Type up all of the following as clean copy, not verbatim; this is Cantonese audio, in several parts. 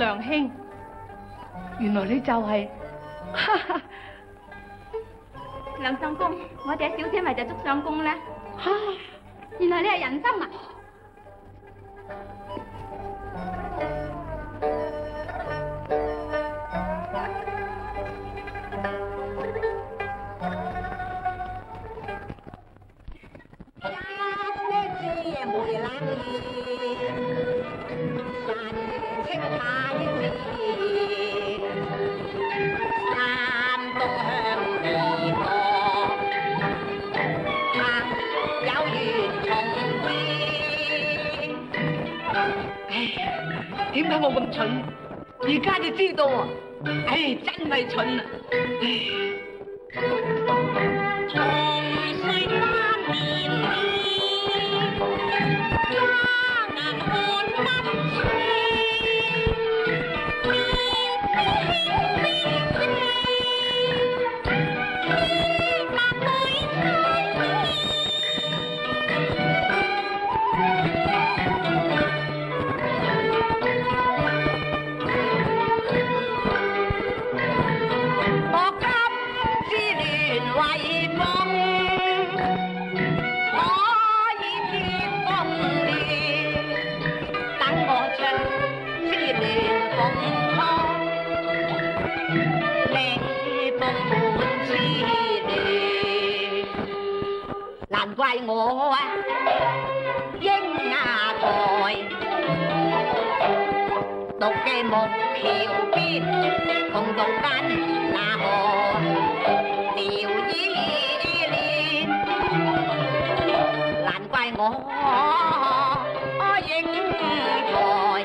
梁兄，原來你就係、 梁相公，我哋小姐咪就祝相公啦。原來你係人參啊！ 點解我咁蠢？而家就知道啊！唉，真係蠢啊！怪我啊，英亞台獨嘅木橋邊，同獨間那河聊依戀，難怪我英台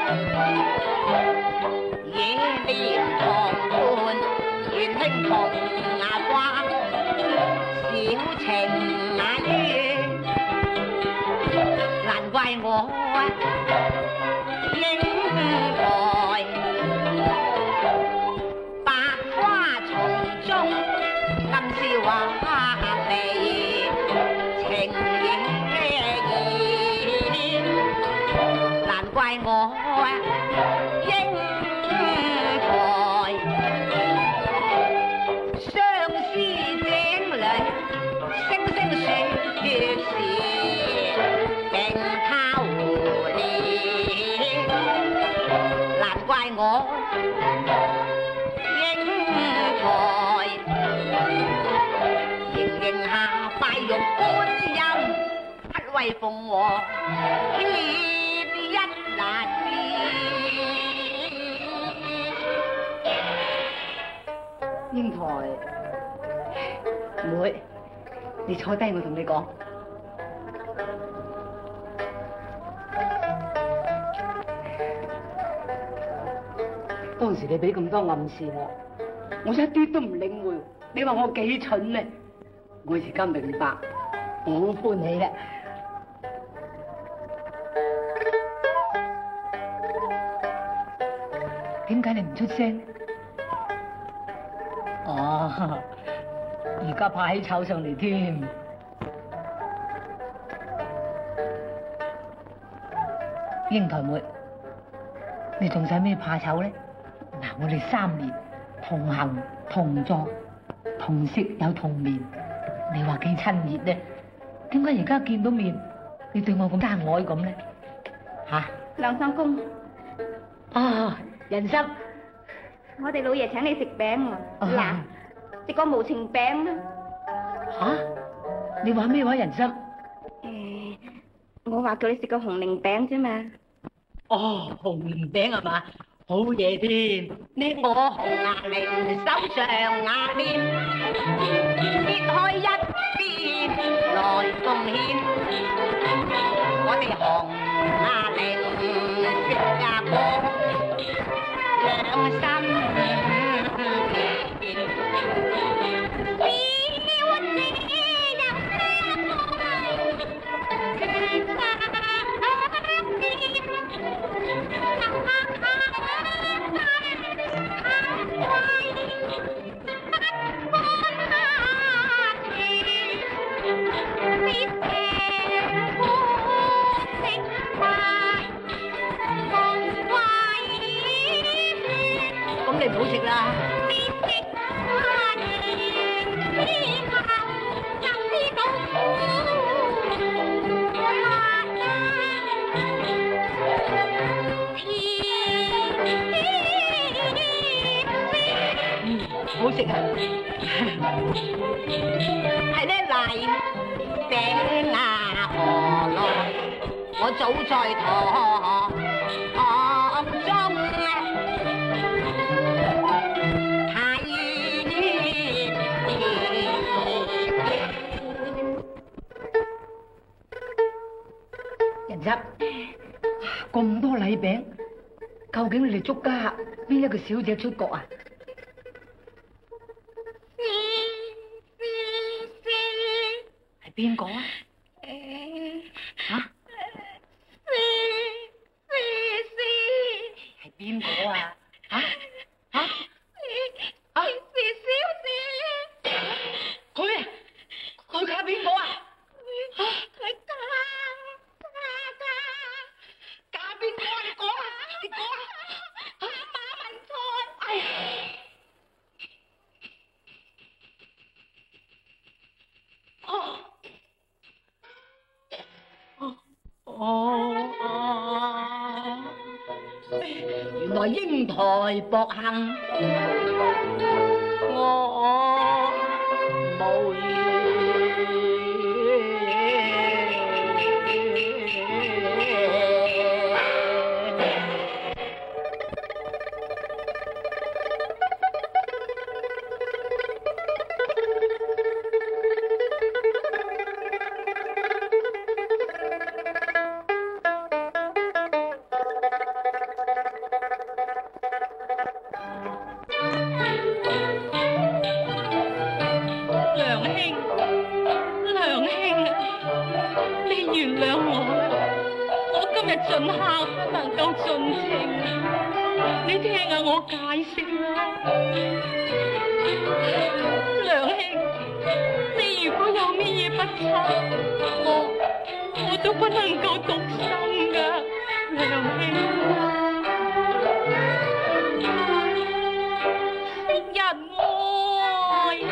野蓮旁畔，元興同關小情。難怪我英台百花叢中今宵話地情意，難怪我英台相思井裏聲聲說是我英台盈盈下拜玉觀音，不為鳳凰添一難英台妹，你坐低，我同你講。當時你俾咁多暗示我一啲都唔領會。你話我幾蠢呢？我而家明白，好歡喜啦。點解你唔出聲？哦，而家怕起炒上嚟添。英台妹，你仲使咩怕醜咧？嗱，我哋3年同行同坐同食有同眠，你話幾親熱咧？點解而家見到面，你對我咁爭愛咁咧？嚇！梁相公，啊，人參，我哋老爺請你食餅喎，嗱，食個無情餅啦。嚇！你話咩話？人參？我話叫你食個紅菱餅啫嘛。哦，紅菱餅係嘛？好嘢添！呢我紅牙菱手上牙邊，撇開一邊來貢獻。我哋紅牙菱食呀過兩心田，風花啦，你識他之後，就知道好食啊！ 係咧黎餅啊何來？我早在堂中睇人汁咁多禮餅，究竟你哋祝家邊一個小姐出國啊？係邊個啊？嚇？係邊個啊？嚇？嚇？啊！佢嫁邊個啊？嫁邊個啊？你講啊！你講啊！馬文才。哎呀！原來英台薄幸，我無緣。 盡孝不能夠盡情，你聽下我解釋啦，梁兄，你如果有咩嘢不測，我都不能夠獨身噶，梁兄。昔日愛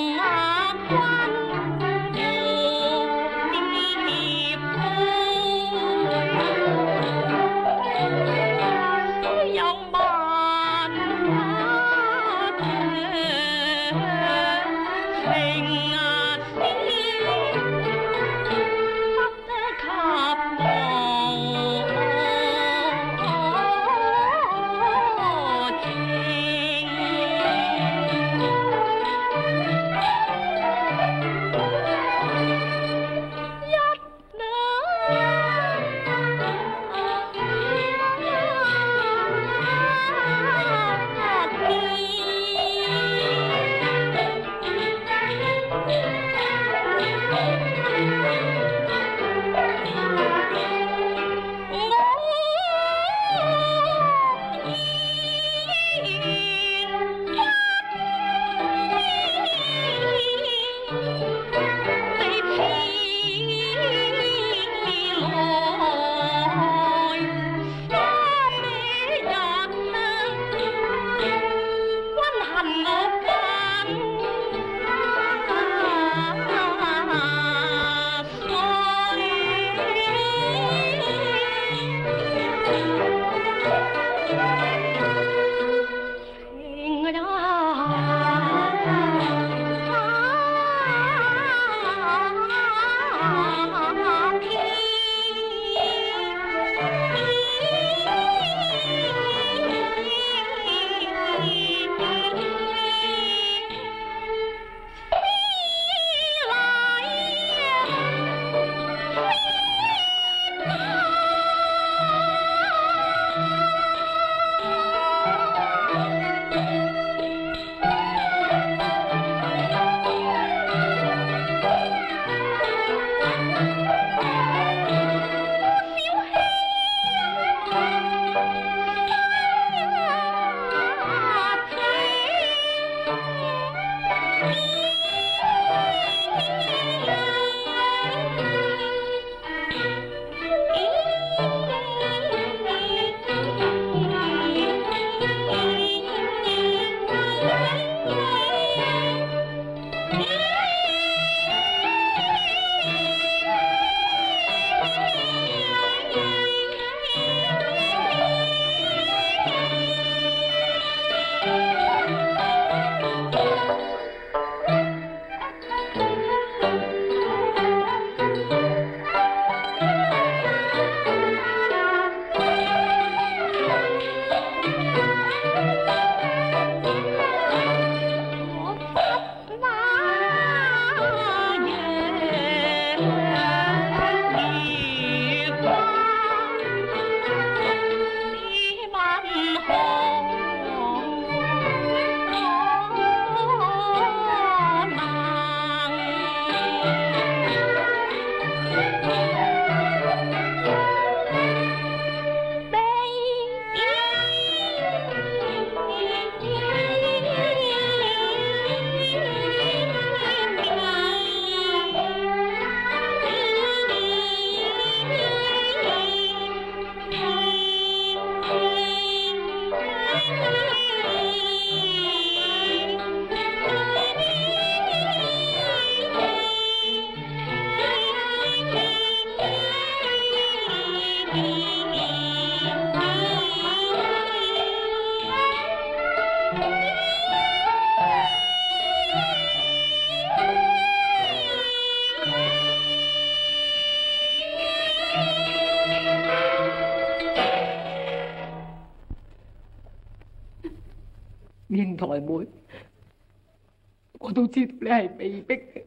英台妹，我都知道你係被逼嘅。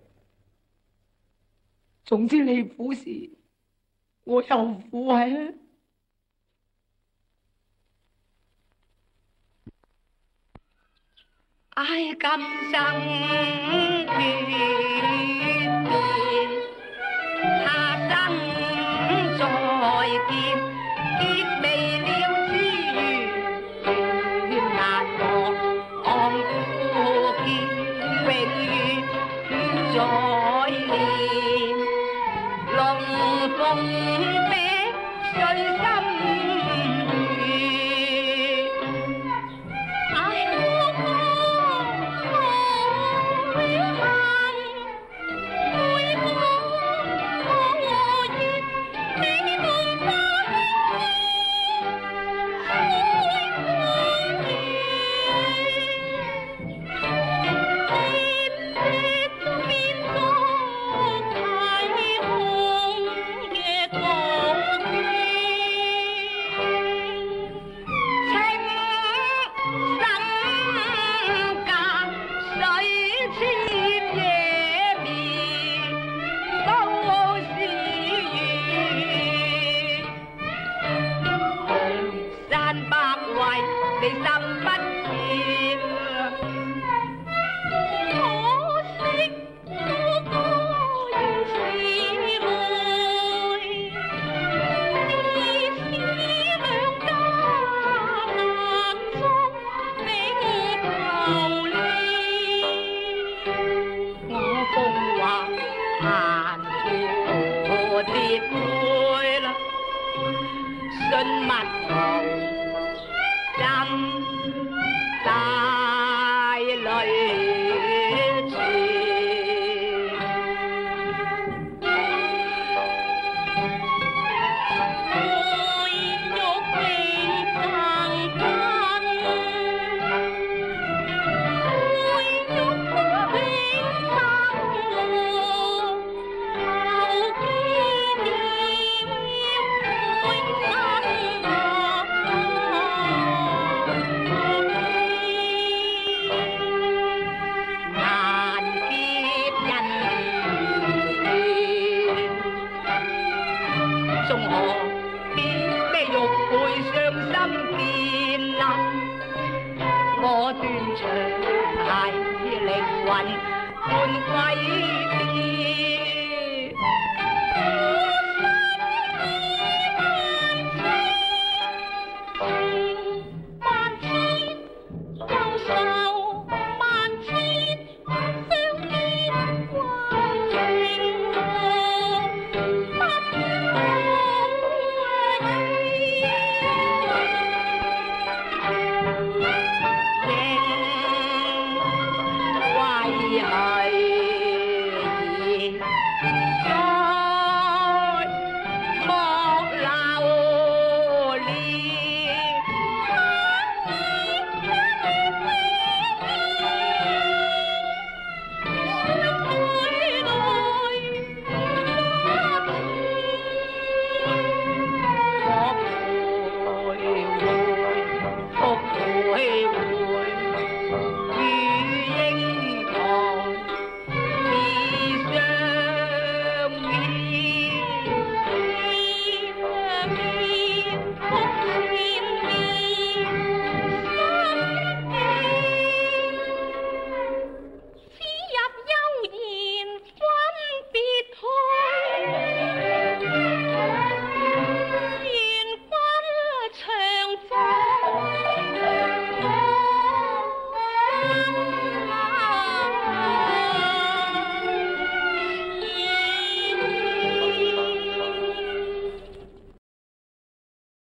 總之你苦時，我又苦係啊！ 唉，今生緣變，他生再見，結未了緣難忘，故見永遠在念，龍鳳璧碎心。唉， 萬個跌會啦，信物堂真大淚泉，愛欲永爭真，愛欲永爭中學